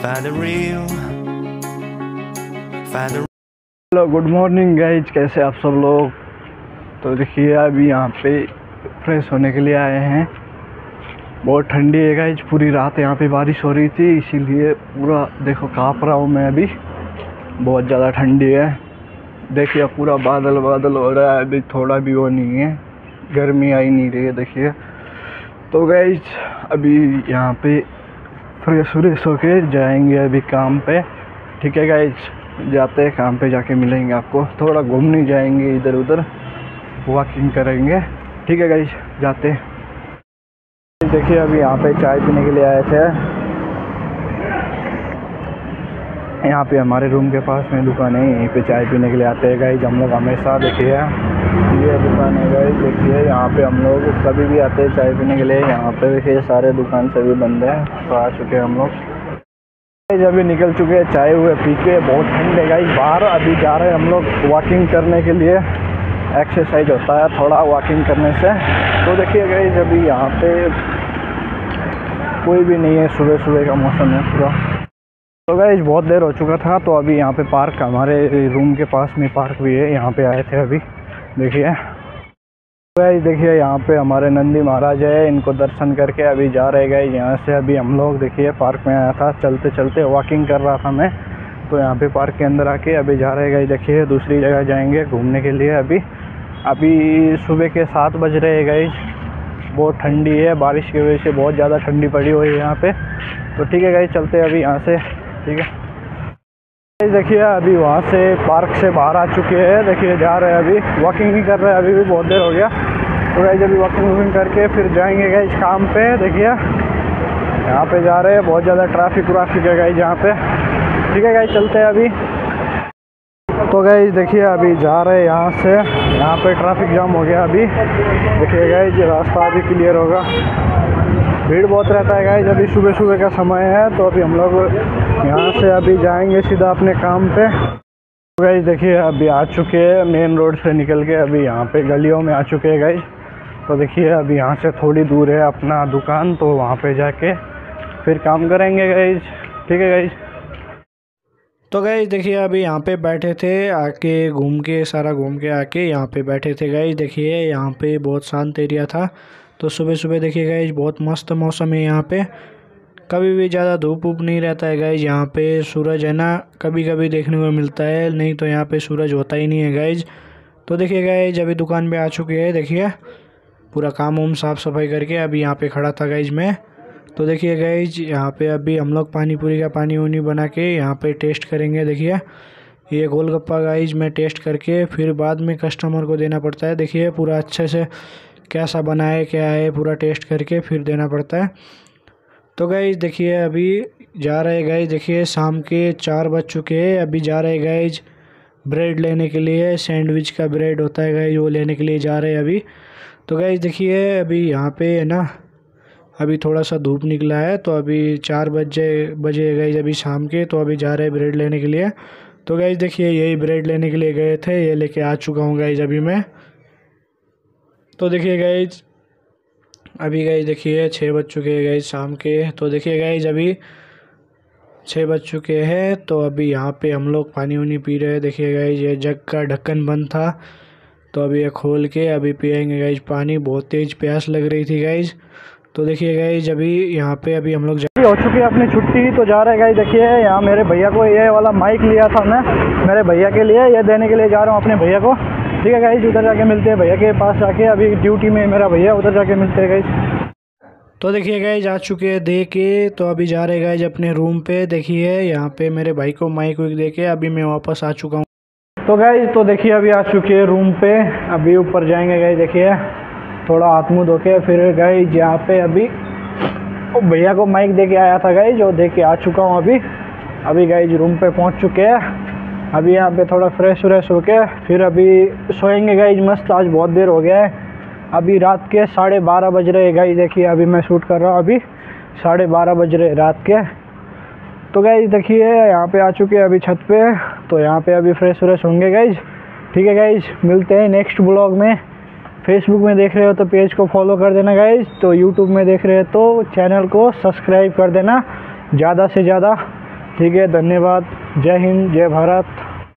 find the real, find the hello good morning guys, कैसे आप सब लोग। तो देखिए अभी यहाँ पे फ्रेश होने के लिए आए हैं। बहुत ठंडी है गाइज, पूरी रात यहाँ पे बारिश हो रही थी, इसीलिए पूरा देखो काँप रहा हूँ मैं अभी। बहुत ज़्यादा ठंडी है, देखिए पूरा बादल बादल हो रहा है, अभी थोड़ा भी वो नहीं है, गर्मी आई नहीं रही है देखिए। तो गाइज अभी यहाँ पे फ्रेश व्रेश होके जाएंगे अभी काम पे, ठीक है गाइज। जाते हैं काम पे, जाके मिलेंगे आपको। थोड़ा घूमने जाएंगे, इधर उधर वॉकिंग करेंगे, ठीक है गाइज, जाते हैं। देखिए अभी यहाँ पे चाय पीने के लिए आए थे। यहाँ पे हमारे रूम के पास में दुकान है, यहीं पे चाय पीने के लिए आते हैं गाइज हम लोग हमेशा। देखिए ये दुकान है गाइज, देखिए यहाँ पे हम लोग कभी भी आते हैं चाय पीने के लिए। यहाँ पे देखिए सारे दुकान सभी बंद है, तो आ चुके हैं हम लोग। अभी निकल चुके हैं चाय हुए पी के। बहुत ठंड है गाइस बाहर। अभी जा रहे हैं हम लोग वॉकिंग करने के लिए, एक्सरसाइज होता है थोड़ा वॉकिंग करने से। तो देखिए गाइस अभी यहाँ पे कोई भी नहीं है, सुबह सुबह का मौसम है पूरा। तो गाइस बहुत देर हो चुका था, तो अभी यहाँ पे पार्क, हमारे रूम के पास में पार्क भी है, यहाँ पे आए थे अभी। देखिए गाइस, देखिए यहाँ पे हमारे नंदी महाराज है, इनको दर्शन करके अभी जा रहे गए यहाँ से। अभी हम लोग देखिए पार्क में आया था, चलते चलते वॉकिंग कर रहा था मैं, तो यहाँ पे पार्क के अंदर आके अभी जा रहे गए। देखिए दूसरी जगह जाएंगे घूमने के लिए। अभी सुबह के 7 बज रहे हैं गाइस। बहुत ठंडी है, बारिश की वजह से बहुत ज़्यादा ठंडी पड़ी हुई है यहाँ पे। तो ठीक है गाइस, चलते हैं अभी यहाँ से, ठीक है। देखिए अभी वहाँ से पार्क से बाहर आ चुके हैं, देखिए जा रहे हैं अभी वॉकिंग ही कर रहे हैं, अभी भी बहुत देर हो गया। तो गाइस अभी वॉकिंग करके फिर जाएंगे गाइस काम पे। देखिए यहाँ पे जा रहे हैं, बहुत ज़्यादा ट्रैफिक है गाइस यहाँ पे, ठीक है गाइस, चलते हैं अभी। तो गाइस देखिए अभी जा रहे हैं यहाँ से, यहाँ पे ट्रैफिक जाम हो गया अभी। देखिए गाइस रास्ता अभी क्लियर होगा, भीड़ बहुत रहता है गाइस, अभी सुबह सुबह का समय है। तो अभी हम लोग यहाँ से अभी जाएंगे सीधा अपने काम पे। तो गाइस देखिए अभी आ चुके हैं मेन रोड से निकल के, अभी यहाँ पे गलियों में आ चुके हैं गाइस। तो देखिए अभी यहाँ से थोड़ी दूर है अपना दुकान, तो वहाँ पे जाके फिर काम करेंगे गाइस, ठीक है गाइस। तो गाइस देखिए अभी यहाँ पे बैठे थे, आके घूम के सारा घूम के आके यहाँ पे बैठे थे गाइस। देखिए यहाँ पे बहुत शांत एरिया था, तो सुबह सुबह देखिए गाइस बहुत मस्त मौसम है यहाँ पे। कभी भी ज़्यादा धूप वूप नहीं रहता है गाइस यहाँ पे। सूरज है ना कभी कभी देखने को मिलता है, नहीं तो यहाँ पे सूरज होता ही नहीं है गाइस। तो देखिए गाइस अभी दुकान पे आ चुके हैं, देखिए पूरा काम वाम साफ़ सफाई करके अभी यहाँ पे खड़ा था गाइस मैं। तो देखिए गाइस यहाँ पे अभी हम लोग पानी पूरी का पानी वानी बना के यहाँ पे टेस्ट करेंगे। देखिए ये गोलगप्पा गाइस मैं टेस्ट करके फिर बाद में कस्टमर को देना पड़ता है। देखिए पूरा अच्छे से कैसा बना है क्या है पूरा टेस्ट करके फिर देना पड़ता है। तो गाइस देखिए अभी जा रहे गाइस, देखिए शाम के 4 बज चुके हैं। अभी जा रहे गाइस ब्रेड लेने के लिए, सैंडविच का ब्रेड होता है गाइस, वो लेने के लिए जा रहे हैं अभी। तो गाइस देखिए अभी यहाँ पे है ना अभी थोड़ा सा धूप निकला है, तो अभी 4 बजे गाइस अभी शाम के, तो अभी जा रहे हैं ब्रेड लेने के लिए। तो गाइस देखिए यही ब्रेड लेने के लिए गए थे, ये लेके आ चुका हूँ गाइस अभी मैं। तो देखिए गाइस अभी गाइस देखिए 6 बज चुके हैं गाइस शाम के। तो देखिए गाइस अभी 6 बज चुके हैं, तो अभी यहाँ पे हम लोग पानी वानी पी रहे हैं। देखिए गाइस ये जग का ढक्कन बंद था, तो अभी ये खोल के अभी पियेंगे गाइस पानी। बहुत तेज़ प्यास लग रही थी गाइस। तो देखिए गाइस अभी यहाँ पे अभी हम लोग हो चुकी है अपनी छुट्टी, तो जा रहे हैं गाइस। देखिए यहाँ मेरे भैया को ये वाला माइक लिया था मैं मेरे भैया के लिए, ये देने के लिए जा रहा हूँ अपने भैया को, ठीक है गाइस। उधर जाके मिलते हैं भैया के पास जाके, अभी ड्यूटी में मेरा भैया, उधर जाके मिलते हैं गाइस। तो देखिए गाइस आ चुके हैं दे के, तो अभी जा रहे गाइस अपने रूम पे। देखिए यहाँ पे मेरे भाई को माइक वाइक दे के अभी मैं वापस आ चुका हूँ। तो गाइस तो देखिए अभी आ चुके हैं रूम पे, अभी ऊपर जाएंगे गाइस। देखिए थोड़ा हाथ मुँह धो के फिर गाइस यहाँ पे अभी भैया को माइक दे के आया था गाइस, जो दे के आ चुका हूँ अभी गाइस रूम पे पहुँच चुके हैं। अभी यहाँ पे थोड़ा फ्रेश व्रेश होके फिर अभी सोएंगे गाइस मस्त। आज बहुत देर हो गया है, अभी रात के 12:30 बज रहे हैं गाइस। देखिए अभी मैं शूट कर रहा हूँ, अभी 12:30 बज रहे रात के। तो गाइस देखिए यहाँ पे आ चुके हैं अभी छत पे, तो यहाँ पे अभी फ्रेश व्रेश होंगे गाइस, ठीक है गाइस। मिलते हैं नेक्स्ट ब्लॉग में। फेसबुक में देख रहे हो तो पेज को फॉलो कर देना गाइस, तो यूट्यूब में देख रहे हो तो चैनल को सब्सक्राइब कर देना ज़्यादा से ज़्यादा, ठीक है, धन्यवाद। जय हिंद, जय भारत।